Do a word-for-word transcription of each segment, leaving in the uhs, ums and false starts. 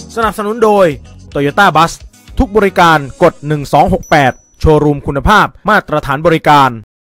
สนับสนุนโดย Toyota Bus ทุกบริการกดหนึ่งสองหกแปดโชว์รูมคุณภาพมาตรฐานบริการ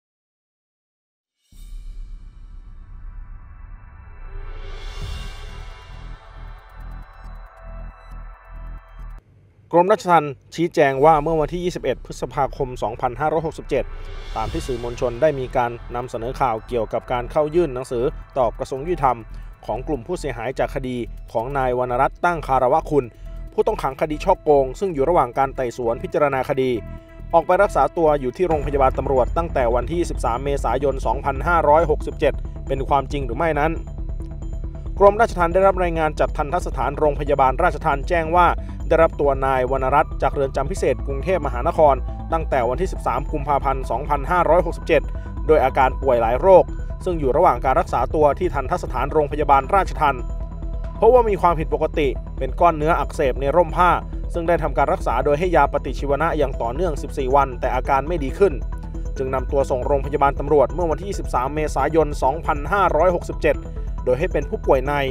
กรมราชทัณฑ์ชี้แจงว่าเมื่อวันที่ยี่สิบเอ็ดพฤษภาคมสองพันห้าร้อยหกสิบเจ็ดตามที่สื่อมวลชนได้มีการนำเสนอข่าวเกี่ยวกับการเข้ายื่นหนังสือต่อกระทรวงยุติธรรมของกลุ่มผู้เสียหายจากคดีของนายวรรณรัตน์ตั้งคารวะคุณผู้ต้องขังคดีฉ้อโกงซึ่งอยู่ระหว่างการไต่สวนพิจารณาคดีออกไปรักษาตัวอยู่ที่โรงพยาบาลตำรวจตั้งแต่วันที่ยี่สิบสามเมษายนสองพันห้าร้อยหกสิบเจ็ดเป็นความจริงหรือไม่นั้นกรมราชทัณฑ์ได้รับรายงานจากทัณฑสถานโรงพยาบาลราชทัณฑ์แจ้งว่าได้รับตัวนายวรรณรัตน์จากเรือนจำพิเศษกรุงเทพมหานครตั้งแต่วันที่สิบสามกุมภาพันธ์สองพันห้าร้อยหกสิบเจ็ดโดยอาการป่วยหลายโรคซึ่งอยู่ระหว่างการรักษาตัวที่ทัณฑสถานโรงพยาบาลราชทัณฑ์เพราะว่ามีความผิดปกติเป็นก้อนเนื้ออักเสบในร่มผ้าซึ่งได้ทำการรักษาโดยให้ยาปฏิชีวนะอย่างต่อเนื่องสิบสี่วันแต่อาการไม่ดีขึ้นจึงนำตัวส่งโรงพยาบาลตำรวจเมื่อวันที่ยี่สิบสามเมษายนสองพันห้าร้อยหกสิบเจ็ดโดยให้เป็นผู้ป่วยใน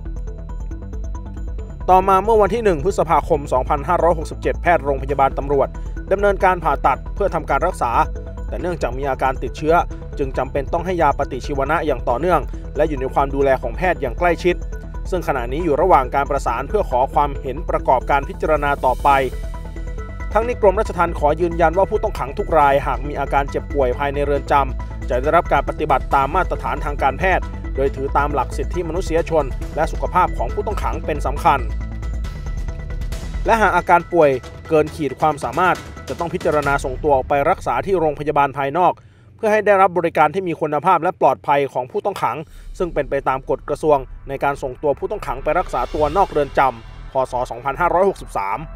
ต่อมาเมื่อวันที่หนึ่งพฤษภาคมสองพันห้าร้อยหกสิบเจ็ดแพทย์โรงพยาบาลตำรวจดำเนินการผ่าตัดเพื่อทำการรักษาแต่เนื่องจากมีอาการติดเชื้อจึงจำเป็นต้องให้ยาปฏิชีวนะอย่างต่อเนื่องและอยู่ในความดูแลของแพทย์อย่างใกล้ชิดซึ่งขณะนี้อยู่ระหว่างการประสานเพื่อขอความเห็นประกอบการพิจารณาต่อไปทั้งนี้กรมราชทัณฑ์ขอยืนยันว่าผู้ต้องขังทุกรายหากมีอาการเจ็บป่วยภายในเรือนจำจะได้รับการปฏิบัติตามมาตรฐานทางการแพทย์โดยถือตามหลักสิทธิมนุษยชนและสุขภาพของผู้ต้องขังเป็นสำคัญและหากอาการป่วยเกินขีดความสามารถจะต้องพิจารณาส่งตัวออกไปรักษาที่โรงพยาบาลภายนอกเพื่อให้ได้รับบริการที่มีคุณภาพและปลอดภัยของผู้ต้องขังซึ่งเป็นไปตามกฎกระทรวงในการส่งตัวผู้ต้องขังไปรักษาตัวนอกเรือนจำพ.ศ. สองพันห้าร้อยหกสิบสาม